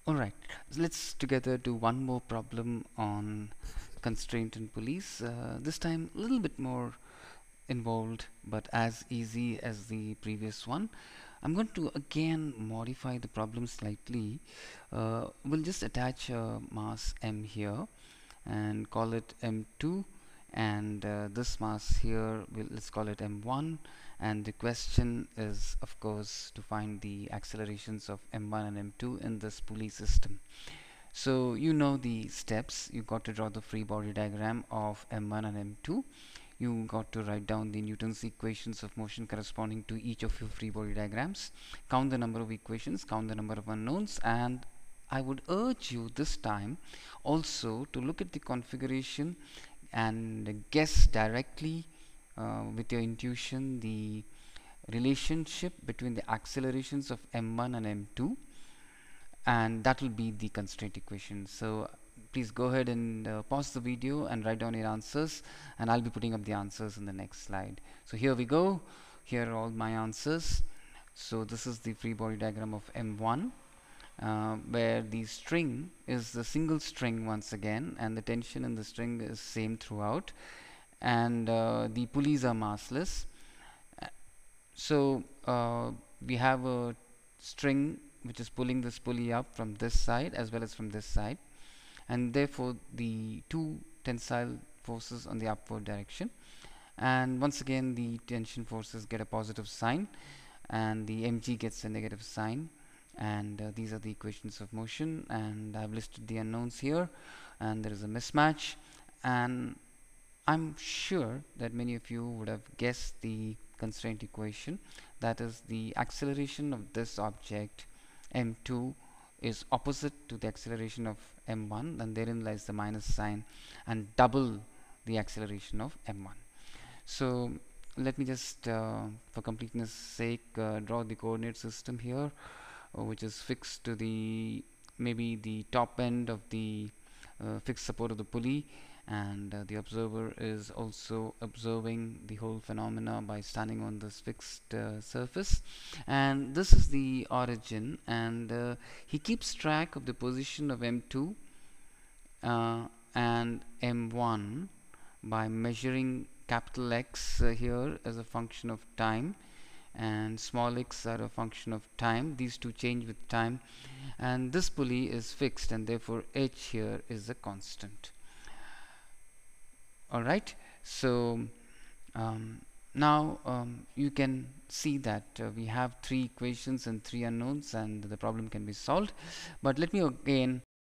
Alright, so let's together do one more problem on constraint and pulleys. This time a little bit more involved, but as easy as the previous one. I'm going to again modify the problem slightly. We'll just attach a mass m here and call it m2, and this mass here, let's call it m1, and the question is of course to find the accelerations of m1 and m2 in this pulley system. So you know the steps. You got to draw the free body diagram of m1 and m2. You got to write down the Newton's equations of motion corresponding to each of your free body diagrams, count the number of equations, count the number of unknowns, and I would urge you this time also to look at the configuration and guess directly with your intuition the relationship between the accelerations of m1 and m2, and that will be the constraint equation. So please go ahead and pause the video and write down your answers, and I'll be putting up the answers in the next slide. So here we go. Here are all my answers. So this is the free body diagram of m1, where the string is the single string once again, and the tension in the string is same throughout, and the pulleys are massless. So we have a string which is pulling this pulley up from this side as well as from this side, and therefore the two tensile forces on the upward direction, and once again the tension forces get a positive sign and the mg gets a negative sign, and these are the equations of motion, and I've listed the unknowns here, and there is a mismatch, and I'm sure that many of you would have guessed the constraint equation. That is, the acceleration of this object m2 is opposite to the acceleration of m1, and therein lies the minus sign, and double the acceleration of m1. So let me just for completeness sake draw the coordinate system here, which is fixed to the maybe the top end of the fixed support of the pulley, and the observer is also observing the whole phenomena by standing on this fixed surface, and this is the origin, and he keeps track of the position of m2 and m1 by measuring capital X here as a function of time, and small x are a function of time. These two change with time, and this pulley is fixed, and therefore h here is a constant. Alright, so now you can see that we have three equations and three unknowns, and the problem can be solved. But let me again